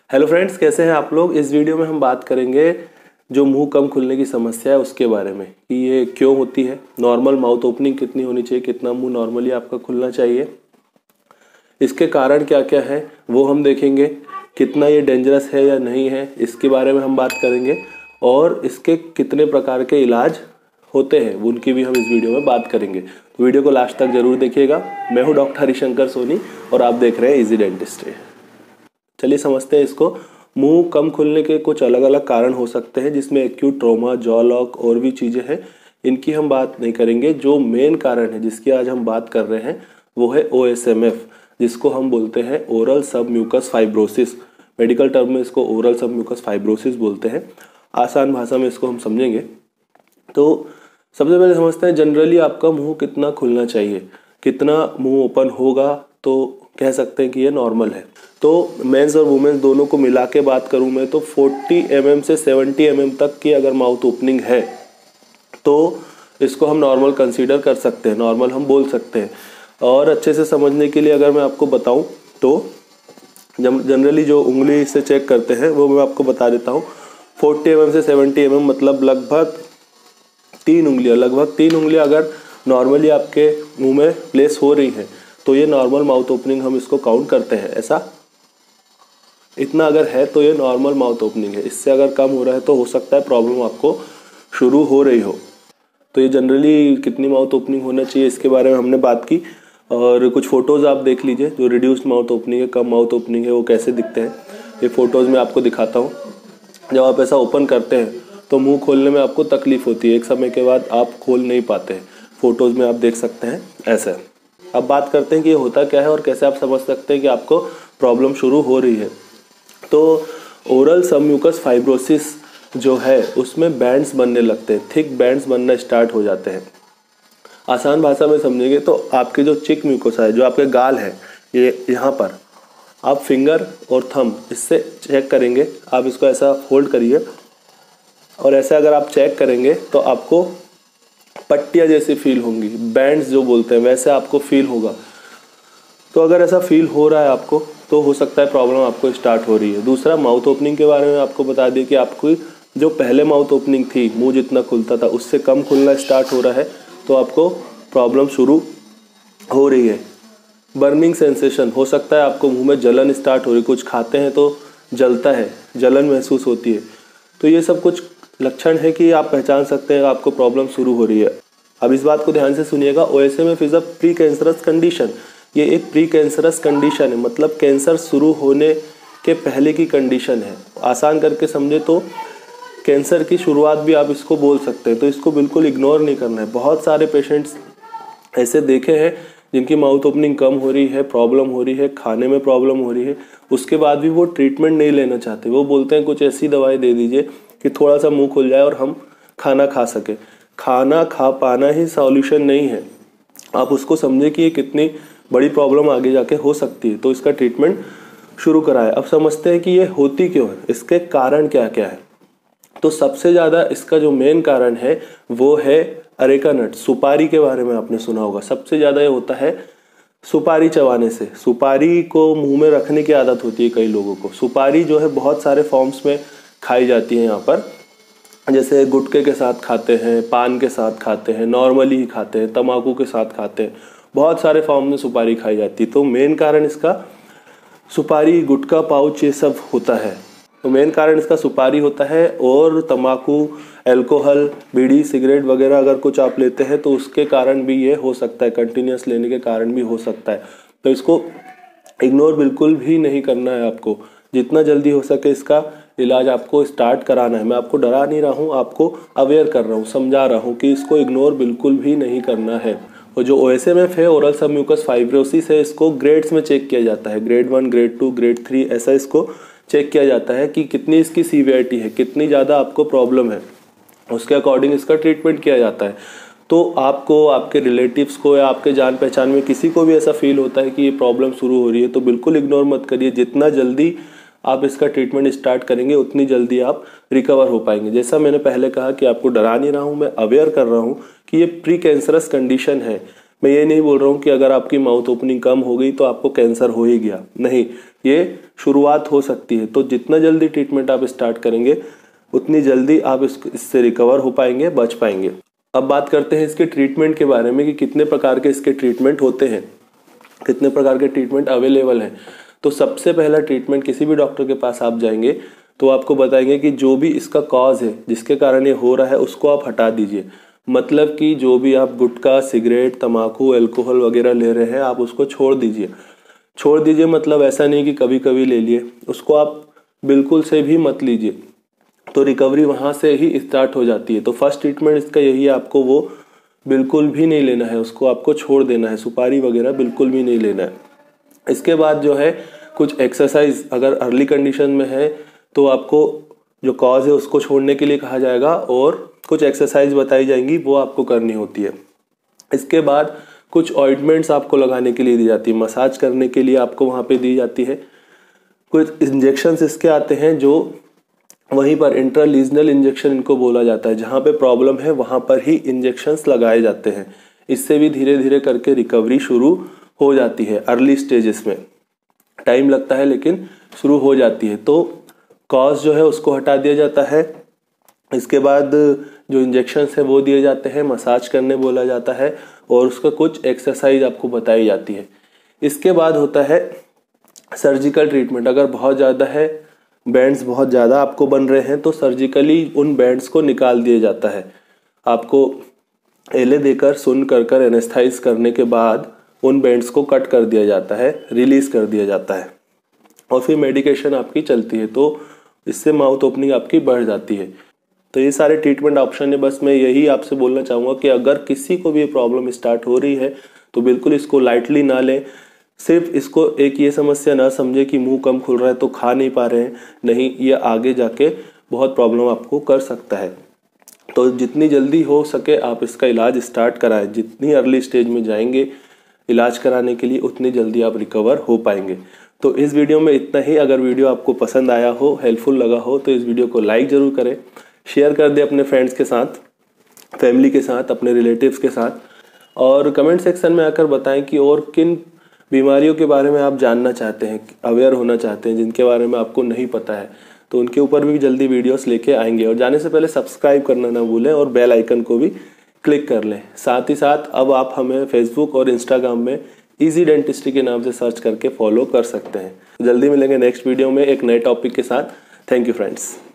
Hello friends, कैसे हैं आप लोग। इस वीडियो में हम बात करेंगे जो मुंह कम खुलने की समस्या है उसके बारे में कि ये क्यों होती है, नॉर्मल माउथ ओपनिंग कितनी होनी चाहिए, कितना मुंह नॉर्मली आपका खुलना चाहिए, इसके कारण क्या क्या है वो हम देखेंगे, कितना ये डेंजरस है या नहीं है इसके बारे में हम बात करेंगे और इसके कितने प्रकार के इलाज होते हैं उनकी भी हम इस वीडियो में बात करेंगे। तो वीडियो को लास्ट तक जरूर देखिएगा। मैं हूँ डॉक्टर हरिशंकर सोनी और आप देख रहे हैं इजी डेंटिस्ट्री। चलिए समझते हैं इसको। मुंह कम खुलने के कुछ अलग अलग कारण हो सकते हैं जिसमें एक्यूट ट्रॉमा, जॉ लॉक और भी चीज़ें हैं, इनकी हम बात नहीं करेंगे। जो मेन कारण है जिसकी आज हम बात कर रहे हैं वो है OSMF, जिसको हम बोलते हैं ओरल सब म्यूकस फाइब्रोसिस। मेडिकल टर्म में इसको ओरल सब म्यूकस फाइब्रोसिस बोलते हैं। आसान भाषा में इसको हम समझेंगे तो सबसे पहले समझते हैं जनरली आपका मुंह कितना खुलना चाहिए। कितना मुंह ओपन होगा तो कह सकते हैं कि ये नॉर्मल है। तो मेंस और वुमेन्स दोनों को मिला के बात करूं मैं तो 40 mm से 70 mm तक की अगर माउथ ओपनिंग है तो इसको हम नॉर्मल कंसीडर कर सकते हैं, नॉर्मल हम बोल सकते हैं। और अच्छे से समझने के लिए अगर मैं आपको बताऊं तो जनरली जो उंगली से चेक करते हैं वो मैं आपको बता देता हूँ। 40 mm से 70 mm मतलब लगभग 3 उंगलियाँ अगर नॉर्मली आपके मुंह में प्लेस हो रही हैं तो ये नॉर्मल माउथ ओपनिंग हम इसको काउंट करते हैं। ऐसा इतना अगर है तो ये नॉर्मल माउथ ओपनिंग है। इससे अगर कम हो रहा है तो हो सकता है प्रॉब्लम आपको शुरू हो रही हो। तो ये जनरली कितनी माउथ ओपनिंग होना चाहिए इसके बारे में हमने बात की और कुछ फोटोज़ आप देख लीजिए। जो रिड्यूस्ड माउथ ओपनिंग है, कम माउथ ओपनिंग है, वो कैसे दिखते हैं ये फ़ोटोज़ में आपको दिखाता हूँ। जब आप ऐसा ओपन करते हैं तो मुँह खोलने में आपको तकलीफ़ होती है, एक समय के बाद आप खोल नहीं पाते हैं। फ़ोटोज़ में आप देख सकते हैं ऐसा। अब बात करते हैं कि ये होता क्या है और कैसे आप समझ सकते हैं कि आपको प्रॉब्लम शुरू हो रही है। तो ओरल सब म्यूकस फाइब्रोसिस जो है उसमें बैंड्स बनने लगते हैं, थिक बैंड्स बनना स्टार्ट हो जाते हैं। आसान भाषा में समझेंगे तो आपके जो चिक म्यूकोसा है, जो आपके गाल है, ये यहाँ पर आप फिंगर और थंब इससे चेक करेंगे। आप इसको ऐसा होल्ड करिए और ऐसे अगर आप चेक करेंगे तो आपको पट्टियाँ जैसी फील होंगी, बैंड्स जो बोलते हैं वैसे आपको फील होगा। तो अगर ऐसा फील हो रहा है आपको तो हो सकता है प्रॉब्लम आपको स्टार्ट हो रही है। दूसरा, माउथ ओपनिंग के बारे में आपको बता दिए कि आपको जो पहले माउथ ओपनिंग थी, मुंह जितना खुलता था उससे कम खुलना स्टार्ट हो रहा है तो आपको प्रॉब्लम शुरू हो रही है। बर्निंग सेंसेशन हो सकता है, आपको मुंह में जलन स्टार्ट हो रही, कुछ खाते हैं तो जलता है, जलन महसूस होती है। तो ये सब कुछ लक्षण है कि आप पहचान सकते हैं आपको प्रॉब्लम शुरू हो रही है। अब इस बात को ध्यान से सुनिएगा, OSMF is a precancerous condition. ये एक प्री कैंसरस कंडीशन है, मतलब कैंसर शुरू होने के पहले की कंडीशन है। आसान करके समझे तो कैंसर की शुरुआत भी आप इसको बोल सकते हैं। तो इसको बिल्कुल इग्नोर नहीं करना है। बहुत सारे पेशेंट्स ऐसे देखे हैं जिनकी माउथ ओपनिंग कम हो रही है, प्रॉब्लम हो रही है, खाने में प्रॉब्लम हो रही है, उसके बाद भी वो ट्रीटमेंट नहीं लेना चाहते। वो बोलते हैं कुछ ऐसी दवाई दे दीजिए कि थोड़ा सा मुंह खुल जाए और हम खाना खा सके। खाना खा पाना ही सॉल्यूशन नहीं है। आप उसको समझे कि ये कितनी बड़ी प्रॉब्लम आगे जाके हो सकती है, तो इसका ट्रीटमेंट शुरू कराएं। अब समझते हैं कि ये होती क्यों है, इसके कारण क्या क्या है। तो सबसे ज़्यादा इसका जो मेन कारण है वो है अरेका नट। सुपारी के बारे में आपने सुना होगा। सबसे ज़्यादा ये होता है सुपारी चबाने से। सुपारी को मुंह में रखने की आदत होती है कई लोगों को। सुपारी जो है बहुत सारे फॉर्म्स में खाई जाती है यहाँ पर, जैसे गुटखे के साथ खाते हैं, पान के साथ खाते हैं, नॉर्मली ही खाते हैं, तम्बाकू के साथ खाते हैं, बहुत सारे फॉर्म में सुपारी खाई जाती है। तो मेन कारण इसका सुपारी, गुटखा, पाउच ये सब होता है। तो मेन कारण इसका सुपारी होता है। और तम्बाकू, अल्कोहल, बीड़ी, सिगरेट वगैरह अगर कुछ आप लेते हैं तो उसके कारण भी ये हो सकता है, कंटिन्यूस लेने के कारण भी हो सकता है। तो इसको इग्नोर बिल्कुल भी नहीं करना है आपको। जितना जल्दी हो सके इसका इलाज आपको स्टार्ट कराना है। मैं आपको डरा नहीं रहा हूँ, आपको अवेयर कर रहा हूँ, समझा रहा हूँ कि इसको इग्नोर बिल्कुल भी नहीं करना है। और जो OSMF है, ओरल सब म्यूकस फाइब्रोसिस है, इसको ग्रेड्स में चेक किया जाता है। ग्रेड 1, ग्रेड 2, ग्रेड 3 ऐसा इसको चेक किया जाता है कि कितनी इसकी सीवियरिटी है, कितनी ज़्यादा आपको प्रॉब्लम है, उसके अकॉर्डिंग इसका ट्रीटमेंट किया जाता है। तो आपको, आपके रिलेटिव्स को या आपके जान पहचान में किसी को भी ऐसा फील होता है कि ये प्रॉब्लम शुरू हो रही है तो बिल्कुल इग्नोर मत करिए। जितना जल्दी आप इसका ट्रीटमेंट स्टार्ट करेंगे उतनी जल्दी आप रिकवर हो पाएंगे। जैसा मैंने पहले कहा कि आपको डरा नहीं रहा हूँ, मैं अवेयर कर रहा हूँ कि ये प्री कैंसरस कंडीशन है। मैं ये नहीं बोल रहा हूँ कि अगर आपकी माउथ ओपनिंग कम हो गई तो आपको कैंसर हो ही गया, नहीं। ये शुरुआत हो सकती है। तो जितना जल्दी ट्रीटमेंट आप स्टार्ट करेंगे उतनी जल्दी आप इससे रिकवर हो पाएंगे, बच पाएंगे। अब बात करते हैं इसके ट्रीटमेंट के बारे में कि कितने प्रकार के इसके ट्रीटमेंट होते हैं, कितने प्रकार के ट्रीटमेंट अवेलेबल हैं। तो सबसे पहला ट्रीटमेंट, किसी भी डॉक्टर के पास आप जाएंगे तो आपको बताएंगे कि जो भी इसका कॉज है, जिसके कारण ये हो रहा है, उसको आप हटा दीजिए। मतलब कि जो भी आप गुटखा, सिगरेट, तम्बाकू, अल्कोहल वगैरह ले रहे हैं, आप उसको छोड़ दीजिए। छोड़ दीजिए मतलब ऐसा नहीं कि कभी कभी ले लिए, उसको आप बिल्कुल से भी मत लीजिए, तो रिकवरी वहाँ से ही स्टार्ट हो जाती है। तो फर्स्ट ट्रीटमेंट इसका यही है, आपको वो बिल्कुल भी नहीं लेना है, उसको आपको छोड़ देना है, सुपारी वगैरह बिल्कुल भी नहीं लेना है। इसके बाद जो है कुछ एक्सरसाइज, अगर अर्ली कंडीशन में है तो आपको जो कॉज है उसको छोड़ने के लिए कहा जाएगा और कुछ एक्सरसाइज बताई जाएंगी, वो आपको करनी होती है। इसके बाद कुछ ऑइंटमेंट्स आपको लगाने के लिए दी जाती है, मसाज करने के लिए आपको वहाँ पे दी जाती है। कुछ इंजेक्शंस इसके आते हैं जो वहीं पर इंट्रालीजनल इंजेक्शन इनको बोला जाता है, जहाँ पे प्रॉब्लम है वहाँ पर ही इंजेक्शंस लगाए जाते हैं। इससे भी धीरे धीरे करके रिकवरी शुरू हो जाती है। अर्ली स्टेजेस में टाइम लगता है लेकिन शुरू हो जाती है। तो कॉज जो है उसको हटा दिया जाता है। इसके बाद जो इंजेक्शंस है वो दिए जाते हैं, मसाज करने बोला जाता है और उसका कुछ एक्सरसाइज आपको बताई जाती है। इसके बाद होता है सर्जिकल ट्रीटमेंट। अगर बहुत ज़्यादा है, बैंड्स बहुत ज़्यादा आपको बन रहे हैं, तो सर्जिकली उन बैंड्स को निकाल दिया जाता है। आपको एले देकर सुन कर एनेस्थाइज करने के बाद उन बैंड्स को कट कर दिया जाता है, रिलीज कर दिया जाता है और फिर मेडिकेशन आपकी चलती है। तो इससे माउथ ओपनिंग आपकी बढ़ जाती है। तो ये सारे ट्रीटमेंट ऑप्शन है। बस मैं यही आपसे बोलना चाहूँगा कि अगर किसी को भी प्रॉब्लम स्टार्ट हो रही है तो बिल्कुल इसको लाइटली ना लें। सिर्फ इसको एक ये समस्या ना समझे कि मुंह कम खुल रहा है तो खा नहीं पा रहे हैं, नहीं, ये आगे जाके बहुत प्रॉब्लम आपको कर सकता है। तो जितनी जल्दी हो सके आप इसका इलाज स्टार्ट कराएं। जितनी अर्ली स्टेज में जाएंगे इलाज कराने के लिए उतनी जल्दी आप रिकवर हो पाएंगे। तो इस वीडियो में इतना ही। अगर वीडियो आपको पसंद आया हो, हेल्पफुल लगा हो, तो इस वीडियो को लाइक ज़रूर करें, शेयर कर दें अपने फ्रेंड्स के साथ, फैमिली के साथ, अपने रिलेटिव्स के साथ, और कमेंट सेक्शन में आकर बताएं कि और किन बीमारियों के बारे में आप जानना चाहते हैं, अवेयर होना चाहते हैं, जिनके बारे में आपको नहीं पता है। तो उनके ऊपर भी जल्दी वीडियोस लेके आएंगे। और जाने से पहले सब्सक्राइब करना ना भूलें और बेल आइकन को भी क्लिक कर लें। साथ ही साथ अब आप हमें फेसबुक और इंस्टाग्राम में इजी डेंटिस्ट्री के नाम से सर्च करके फॉलो कर सकते हैं। जल्दी मिलेंगे नेक्स्ट वीडियो में एक नए टॉपिक के साथ। Thank you friends.